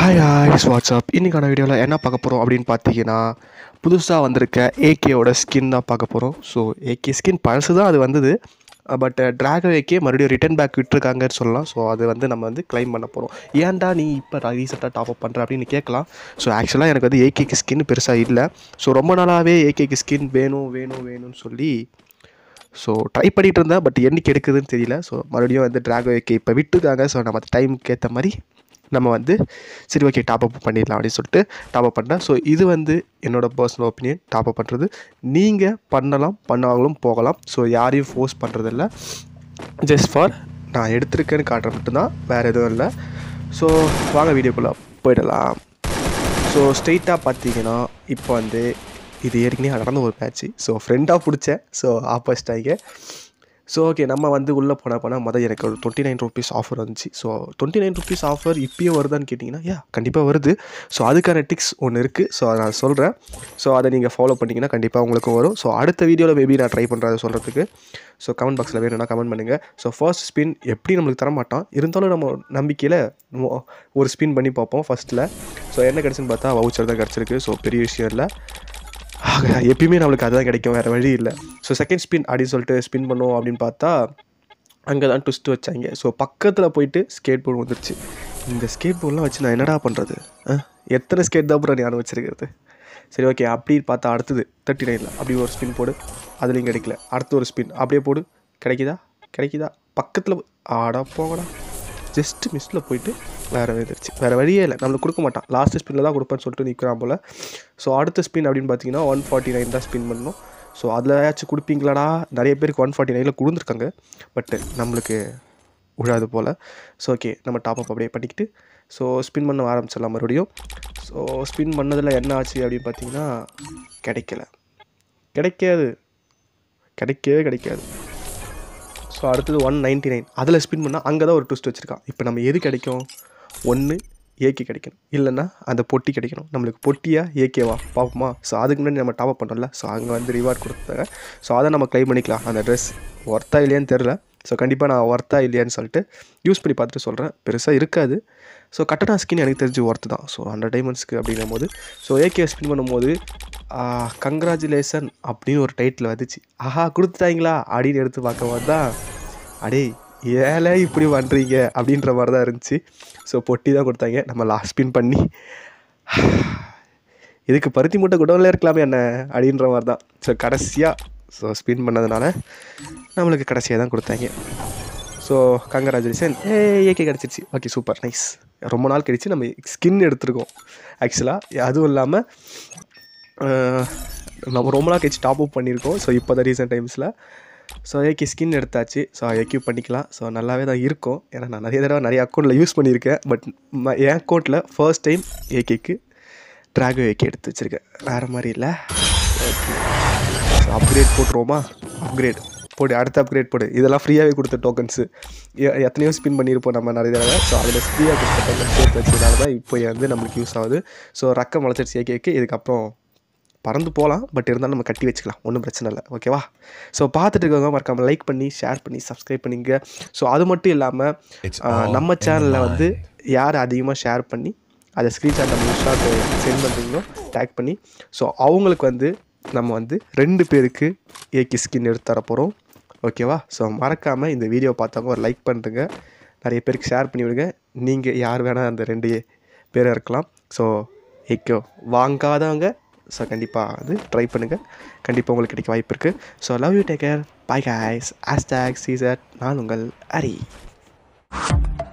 Hi ஹாய்ஸ் WhatsApp இன்றைக்கான வீடியோவில் என்ன பார்க்க போகிறோம் அப்படின்னு பார்த்தீங்கன்னா புதுசாக வந்திருக்க ஏகேவோட ஸ்கின் தான் பார்க்க போகிறோம். ஸோ ஏகே ஸ்கின் பழசு தான் அது வந்தது, பட் ட்ராகோ ஏகே மறுபடியும் ரிட்டன் பேக் விட்டுருக்காங்கன்னு சொல்லலாம். ஸோ அது வந்து நம்ம வந்து கிளைம் பண்ண போகிறோம். ஏன்டா நீ இப்போ ரீசெண்டாக டாப் அப் பண்ணுற அப்படின்னு கேட்கலாம். ஸோ ஆக்சுவலாக எனக்கு வந்து ஏகேக்கு ஸ்கின் பெருசாக இல்லை. ஸோ ரொம்ப நாளாகவே ஏகேக்கு ஸ்கின் வேணும்னு சொல்லி ட்ரை பண்ணிகிட்டு இருந்தேன். பட் என்னைக்கு எடுக்குதுன்னு தெரியல. ஸோ மறுபடியும் வந்து ட்ராகோ ஏகே இப்போ விட்டுருக்காங்க. ஸோ நம்ம டைமுக்கு ஏற்ற மாதிரி நம்ம வந்து சரி ஓகே டாப் அப் பண்ணிடலாம் அப்படின்னு சொல்லிட்டு டாப் அப் பண்ணேன். ஸோ இது வந்து என்னோடய பர்சனல் ஒப்பீனியன். டாப் அப் பண்ணுறது நீங்கள் பண்ணாங்களும் போகலாம். ஸோ யாரையும் ஃபோர்ஸ் பண்ணுறதில்ல. ஜஸ்ட் ஃபார் நான் எடுத்திருக்கேன்னு காட்டுற மட்டும்தான், வேறு எதுவும் இல்லை. ஸோ வாங்க வீடியோக்குள்ளே போயிடலாம். ஸோ ஸ்ட்ரெயிட்டாக பார்த்தீங்கன்னா இப்போ வந்து இது ஏற்கனவே நடந்த ஒரு மேட்ச்சு. ஸோ ஃப்ரெண்டாக பிடிச்சேன். ஸோ ஆப்போசிட்டாக ஸோ ஓகே நம்ம வந்து உள்ளே போனால் மொதல் எனக்கு ஒரு 29 rupees ஆஃபர் வந்துச்சு. ஸோ 29 rupees ஆஃபர் இப்போயும் வருதான்னு கேட்டிங்கன்னா கண்டிப்பாக வருது. ஸோ அதுக்கான டிக்ஸ் ஒன்று இருக்குது. ஸோ அதை நான் சொல்கிறேன். ஸோ அதை நீங்கள் ஃபாலோ பண்ணிங்கன்னா கண்டிப்பாக உங்களுக்கும் வரும். ஸோ அடுத்த வீடியோவில் மேபி நான் ட்ரை பண்ணுறதை சொல்கிறதுக்கு. ஸோ கமெண்ட் பாக்ஸில் வேணும்னா கமெண்ட் பண்ணுங்கள். ஸோ ஃபர்ஸ்ட் ஸ்பின் எப்படி நம்மளுக்கு தரமாட்டான், இருந்தாலும் நம்ம நம்பிக்கையில் ஒரு ஸ்பின் பண்ணி பார்ப்போம் ஃபஸ்ட்டில். ஸோ என்ன கிடச்சுன்னு பார்த்தா வவுச்சர் தான் கிடச்சிருக்கு. ஸோ பெரிய விஷயம் இல்லை, எப்பயுமே நம்மளுக்கு அதுதான் கிடைக்கும், வேறு வழி இல்லை. ஸோ செகண்ட் ஸ்பின் அப்படின்னு சொல்லிட்டு ஸ்பின் பண்ணுவோம் அப்படின்னு பார்த்தா அங்கே தான் ட்விஸ்ட் வச்சாங்க. ஸோ பக்கத்தில் போயிட்டு ஸ்கேட் போர்டு வந்துருச்சு. இந்த ஸ்கேட் போர்டெலாம் வச்சு நான் என்னடா பண்ணுறது, எத்தனை ஸ்கேட் தான் அப்புறம் ஞாபகம் வச்சுருக்கிறது. சரி ஓகே அப்படி பார்த்தா அடுத்தது 39 அப்படி ஒரு ஸ்பின் போடு, அதுலேயும் கிடைக்கல. அடுத்து ஒரு ஸ்பின் அப்படியே போடு, கிடைக்குதா பக்கத்தில் ஆடா போகடா, ஜஸ்ட்டு மிஸ்ஸில் போயிட்டு வேறு வந்துருச்சு. வேறு வழியே இல்லை, நம்மளுக்கு கொடுக்க மாட்டான். லாஸ்ட்டு ஸ்பின்னில் தான் கொடுப்பேன்னு சொல்லிட்டு நிற்கிறான் போல். ஸோ அடுத்த ஸ்பின் அப்படின்னு பார்த்தீங்கன்னா 149 தான் ஸ்பின் பண்ணணும். ஸோ அதில் ஏதாச்சும் கொடுப்பீங்களாடா, நிறைய பேருக்கு 149 கொடுத்துருக்காங்க, பட்டு நம்மளுக்கு விழாது போல். ஸோ ஓகே நம்ம டாப் அப் அப்படியே பண்ணிக்கிட்டு ஸோ ஸ்பின் பண்ண ஆரம்பிச்சிடலாம் மறுபடியும். ஸோ ஸ்பின் பண்ணதில் என்ன ஆச்சு அப்படின்னு பார்த்தீங்கன்னா கிடைக்காது. ஸோ அடுத்தது 199 அதில் ஸ்பின் பண்ணால் அங்கே தான் ஒரு ட்விஸ்ட் வச்சுருக்கான். இப்போ நம்ம எது கிடைக்கும், ஒன்று ஏகே கிடைக்கணும், இல்லைன்னா அந்த பொட்டி கிடைக்கணும். நம்மளுக்கு பொட்டியா ஏகேவா பார்ப்போமா. ஸோ அதுக்கு முன்னாடி நம்ம டாப் அப் பண்ணோம்ல, ஸோ அங்கே வந்து ரிவார்ட் கொடுத்தாங்க. ஸோ அதை நம்ம கிளைம் பண்ணிக்கலாம். அந்த ட்ரெஸ் ஒர்த்தா இல்லையான்னு தெரில. ஸோ கண்டிப்பாக நான் ஒர்த்தா இல்லையான்னு சொல்லிட்டு யூஸ் பண்ணி பார்த்துட்டு சொல்கிறேன். பெருசாக இருக்காது. ஸோ கட்டணா ஸ்கின் எனக்கு தெரிஞ்சு ஒர்த்து தான். ஸோ 100 diamondsக்கு அப்படின்னும் போது ஸோ ஏகே ஸ்பின் பண்ணும்போது கங்க்ராச்சுலேஷன் அப்படின்னு ஒரு டைட்டில் வந்துச்சு. ஆஹா கொடுத்துட்டாங்களா அப்படின்னு எடுத்து பார்க்கும்போது தான் அடே ஏழை இப்படி பண்ணுறீங்க அப்படின்ற மாதிரி தான் இருந்துச்சு. ஸோ பொட்டி தான் கொடுத்தாங்க. நம்ம லாஸ்ட் ஸ்பின் பண்ணி இதுக்கு பருத்தி மூட்டை குடோனில் இருக்கலாமே என்ன அப்படின்ற மாதிரி தான். ஸோ கடைசியாக ஸ்பின் பண்ணதுனால நம்மளுக்கு கடைசியாக தான் கொடுத்தாங்க. ஸோ கங்க்ராச்சுலேஷன் ஏகே கிடச்சிருச்சு. Okay super nice. ரொம்ப நாள் கழிச்சு நம்ம ஸ்கின் எடுத்துருக்கோம் ஆக்சுவலாக. அதுவும் இல்லாமல் நம்ம ரொம்ப நாள் கழிச்சு டாப் அப் பண்ணியிருக்கோம். ஸோ இப்போ தான் ரீசெண்ட் டைம்ஸில் ஸோ ஏகே ஸ்கின் எடுத்தாச்சு. ஸோ எக்யூப் பண்ணிக்கலாம். ஸோ நல்லாவே தான் இருக்கும். ஏன்னா நான் நிறைய அக்கௌண்ட்டில் யூஸ் பண்ணியிருக்கேன். பட் என் அக்கௌண்ட்டில் ஃபர்ஸ்ட் டைம் ஏகேக்கு ட்ராகோ ஏகே எடுத்து வச்சுருக்கேன். வேறு மாதிரி இல்லை. ஓகே ஸோ அப்கிரேட் போட்டுருவோமா, அடுத்த அப்கிரேட் போடு. இதெல்லாம் ஃப்ரீயாகவே கொடுத்த டோக்கன்ஸு எத்தனையோ ஸ்பின் பண்ணியிருப்போம் நம்ம நிறைய தடவை. ஸோ அதில் ஃப்ரீயாக கொடுத்த டோக்கன்ஸ் சேர்த்து வச்சதுனால தான் இப்போ வந்து நம்மளுக்கு யூஸ் ஆகுது. ஸோ ரக்கம் வளர்ச்சிருச்சு ஏகேக்கு. இதுக்கப்புறம் பறந்து போகலாம், பட் இருந்தாலும் நம்ம கட்டி வச்சுக்கலாம், ஒன்றும் பிரச்சனை இல்லை. ஓகேவா. ஸோ பார்த்துட்டு இருக்கவங்க மறக்காமல் லைக் பண்ணி ஷேர் பண்ணி சப்ஸ்கிரைப் பண்ணிங்க. ஸோ அது மட்டும் இல்லாமல் நம்ம சேனலில் வந்து யார் அதிகமாக ஷேர் பண்ணி அதை ஸ்க்ரீன்ஷாட் நம்ம ஷாட் சென்ட் பண்ணுறீங்களோ டேக் பண்ணி ஸோ அவங்களுக்கு வந்து நம்ம வந்து 2 பேருக்கு ஏகே ஸ்கின் எடுத்து தரப்போகிறோம். ஓகேவா. ஸோ மறக்காமல் இந்த வீடியோ பார்த்தவங்க ஒரு லைக் பண்ணுறங்க, நிறைய பேருக்கு ஷேர் பண்ணி விடுங்க. நீங்கள் யார் வேணால் அந்த 2 பேரும் இருக்கலாம். ஸோ ஏகே வாங்காதவங்க ஸோ கண்டிப்பாக அது ட்ரை பண்ணுங்கள், கண்டிப்பாக உங்களுக்கு கிடைக்க வாய்ப்பு இருக்குது. So love you, take care, bye guys. #CZ நான் உங்கள் அரி.